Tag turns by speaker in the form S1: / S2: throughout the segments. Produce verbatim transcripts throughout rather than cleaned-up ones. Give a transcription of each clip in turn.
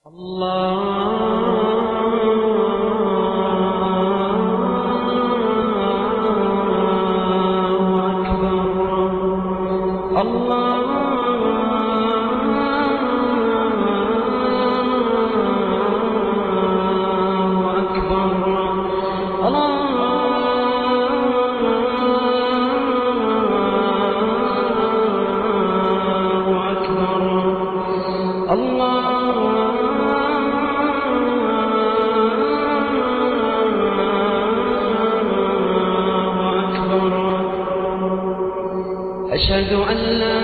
S1: أشهد أن لا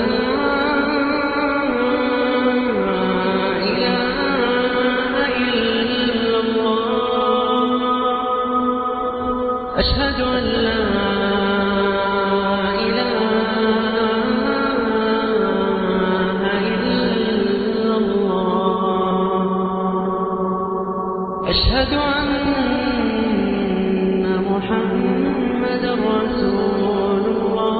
S1: إله إلا الله أشهد أن لا إله إلا الله أشهد أن محمدا رسول الله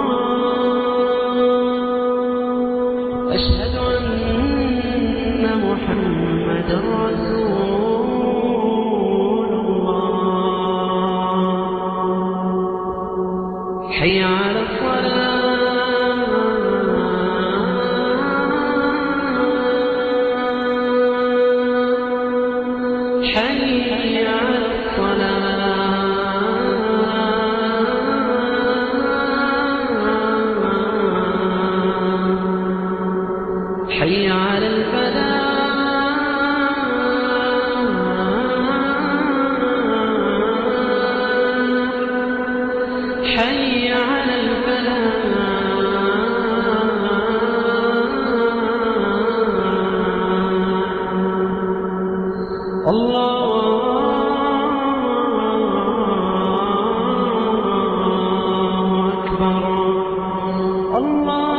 S1: أشهد أن محمدا رسول الله حي على الصلاة حي على الصلاة حي على الفلاح حي على الفلاح الله أكبر الله